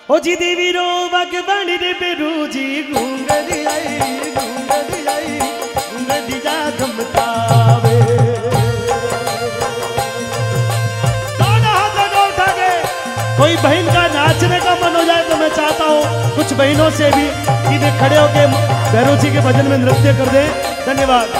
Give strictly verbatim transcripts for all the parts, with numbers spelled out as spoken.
ओ जी देवी रो भगवान रे बेरू जी घूंगरी आई घूंगरी आई घूंगरी जा धमकावे। कोई बहन का नाचने का मन हो जाए तो मैं चाहता हूँ कुछ बहनों से भी सीधे खड़े होके भैरव जी के भजन में नृत्य कर दें। धन्यवाद।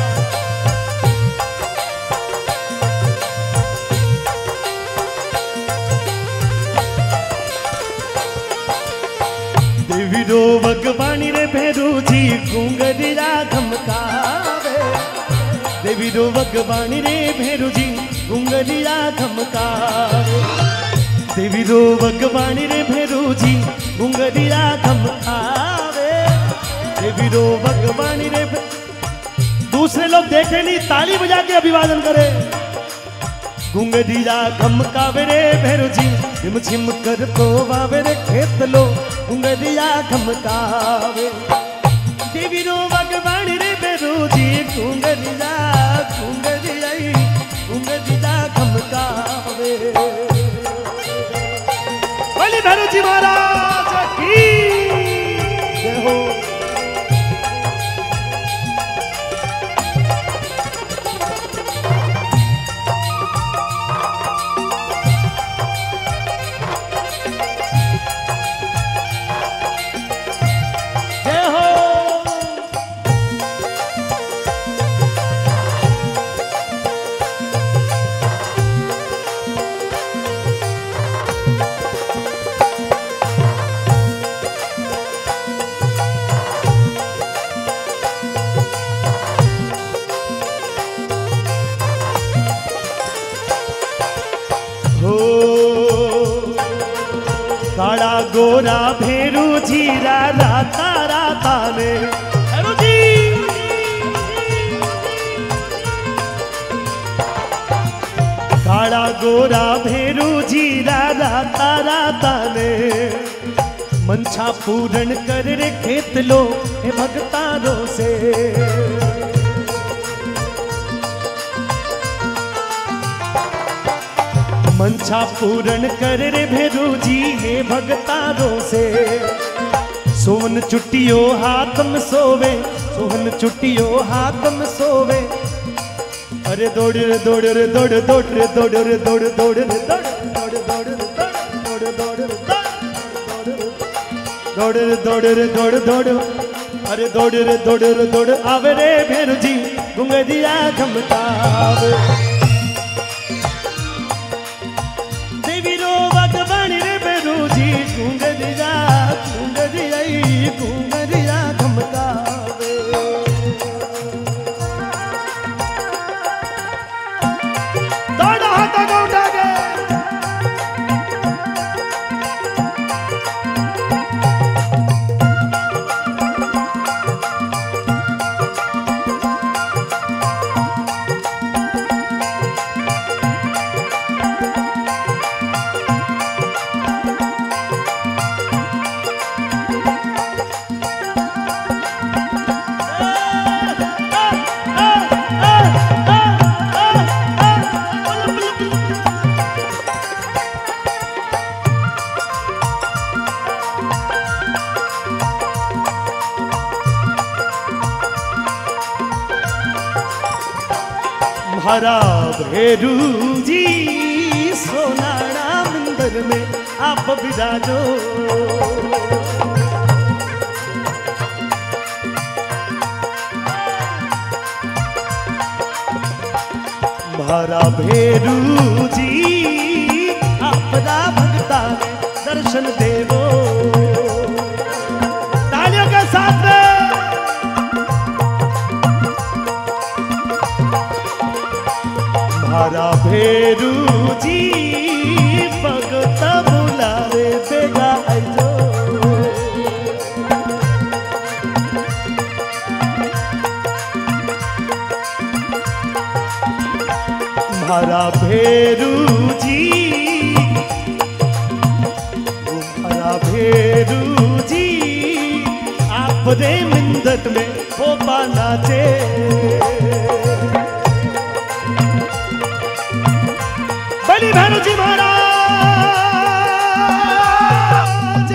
देवी रो भगवानी रे भैरव जी घूंगरिया धमकावे। देवी रो भगवानी रे भैरव जी घूंगरिया धमकावे। देवी रो भगवानी रे भैरू जी घूंगरिया धमकावे। देवी रो भगवानी रे। दूसरे लोग देखे नहीं, ताली बजा के अभिवादन करे। घूंगरिया धमकावे रे भैरू जी झिम झिम कर तो वावे रे खेत लो घूंगरिया धमकावे। देवी रो भगवानी रे भैरू जी घूंगरिया घूंगरिया घूंगरिया धमकावे। भैरव जी महाराज की जय हो। जय हो। काड़ा गोरा भेरू जीरा राता राता ने भेरू जी। काड़ा गोरा भेरू जीरा राता राता ने मनछा पूरण कर रे खेत लो हे भगतारो से। मनछा पूरण कर रे भेरू जी हे भगतारो से। सोन चुटियो हाथम सोवे सोहन चुटियो हाथम सोवे। अरे दौड़ रे दौड़ रे दौड़ दौड़ रे दौड़ रे दौड़ दौड़ रे दौड़ दौड़ दौड़ रे दौड़ दौड़ रे दौड़ रे दौड़ रे दौड़ दौड़। अरे दौड़ रे दौड़ रे दौड़ आवे रे भेरू जी घूंगरिया धमकावे। घूंगरिया घूंगरिया घूंगरिया धमकावे। दौड़ा हाथों को उठा के। हरा भेरू जी सोनाड़ा मंदिर में आप विराजो। हरा भेरू जी आपदा भगता दर्शन देवो। तालियों के साथ में हरा भेरू जी भगत बुलावे बेगा आइजो। हरा भेरू जी हरा भेरू जी आप रे मिंदत में वो नाचे। बड़ी भैरू जी महाराज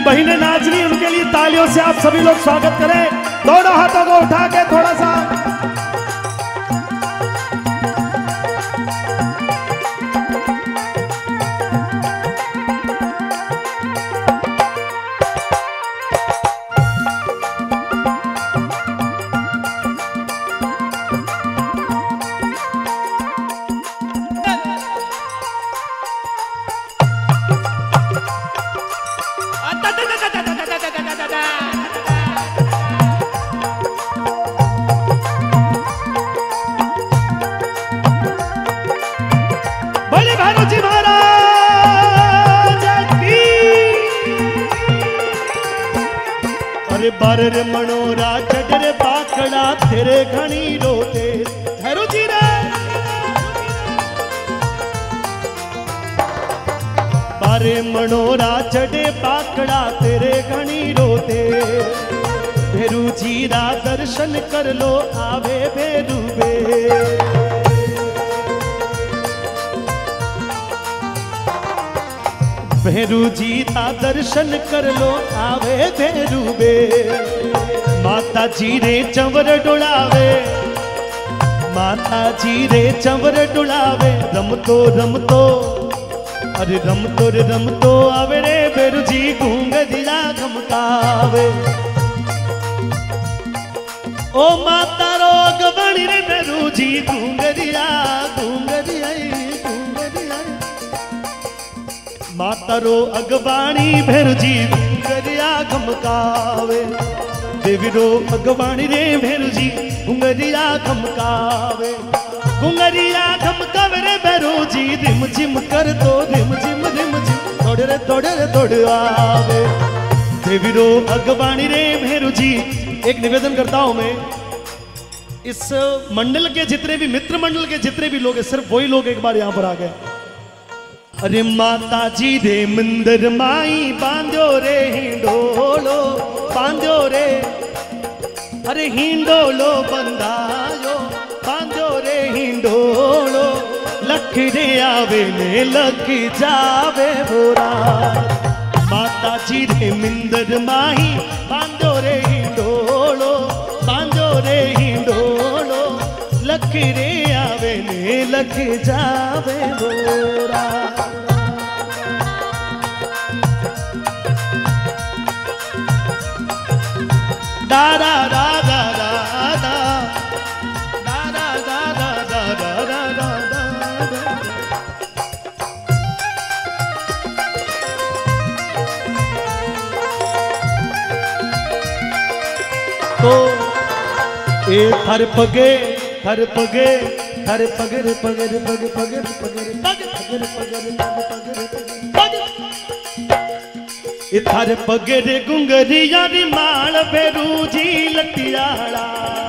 बहनें नाच रही उनके लिए तालियों से आप सभी लोग स्वागत करें। दोनों हाथों को उठा के थोड़ा सा बारे रे मनोरा चढ़े पाकड़ा तेरे घनी रोते धैरो जी रे बारे मनोरा चढ़े पाकड़ा तेरे घनी रोते भेरू जीरा दर्शन कर लो आवे भेरू बे भेरू जी ता दर्शन कर लो आवे भेरू बे माता जी रे चंवर डुलावे माता जी रे चंवर डुलावे रमतो रमतो अरे रमतो रे रमतो आवे रे भेरू जी घूंघरिया घमकावे ओ माता रो गवणी रे भेरू जी घूंघरिया घूंघरिया माता रो अगवाणी भेरू जी घूंघरिया घमकावे देवी रो अगवाणी रे भेरू जी घूंघरिया घमकावे घूंघरिया घमकावे रे भेरू जी रिम झिम कर तो रिम झिम रिम झिम थोड़े रे थोड़े रे थोड़े आवे देवी रो अगवाणी रे भेरू जी। एक निवेदन करता हूं मैं, इस मंडल के जितने भी मित्र मंडल के जितने भी लोग हैं सिर्फ वही लोग एक बार यहाँ पर आ गए। अरे माता जी रे मंदिर माई बांध्यो रे हिंडोलो बांध्यो रे अरे हिंडोलो बंधायो बांध्यो रे हिंडोलो लख रे आवे ने लख जावे बोरा माता जी रे मंदिर माई बांध्यो रे हिंडोलो बांध्यो रे हिंडोलो लख रे आवे ने लख जावे बोरा। Da da da da da da da da da da da da da da तो ए थर पगे थर पगे थर पगर पगर पग पगर पगर पग पगर पगर पगर इथार पगरे गुंगरिया री माल भेरू जी लटियाला